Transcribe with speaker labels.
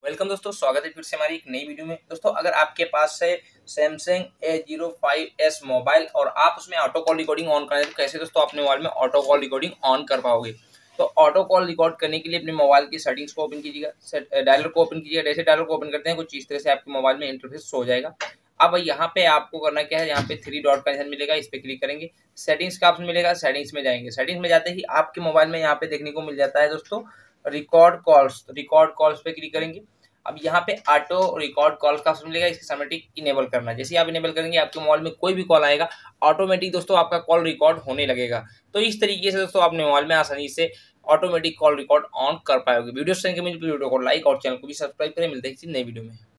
Speaker 1: Welcome दोस्तों, स्वागत है फिर से हमारी एक नई वीडियो में। दोस्तों, अगर आपके पास है सैमसंग A05s मोबाइल और आप उसमें ऑटो कॉल रिकॉर्डिंग ऑन करें तो कैसे दोस्तों अपने मोबाइल में ऑटो कॉल रिकॉर्डिंग ऑन कर पाओगे। तो ऑटो कॉल रिकॉर्ड करने के लिए अपने मोबाइल की सेटिंग्स को ओपन कीजिएगा, डायलर को ओपन कीजिएगा। जैसे डायलर को ओपन करते हैं कुछ इस तरह से आपके मोबाइल में इंटरफेस हो जाएगा। अब यहाँ पे आपको करना क्या है, यहाँ पे 3 डॉट का निशान मिलेगा, इस पे क्लिक करेंगे। सेटिंग्स का ऑप्शन मिलेगा, सेटिंग्स में जाएंगे। सेटिंग्स में जाते ही आपके मोबाइल में यहाँ पे देखने को मिल जाता है दोस्तों रिकॉर्ड कॉल्स पे क्लिक करेंगे। अब यहाँ पे ऑटो रिकॉर्ड कॉल का ऑप्शन मिलेगा, इसके ऑटोमेटिक इनेबल करना है। जैसे आप इनेबल करेंगे आपके मोबाइल में कोई भी कॉल आएगा ऑटोमेटिक दोस्तों आपका कॉल रिकॉर्ड होने लगेगा। तो इस तरीके से दोस्तों अपने मोबाइल में आसानी से ऑटोमेटिक कॉल रिकॉर्ड ऑन कर पाओगे। वीडियो वीडियो को लाइक और चैनल को भी सब्सक्राइब करें। मिलते हैं किसी नई वीडियो में।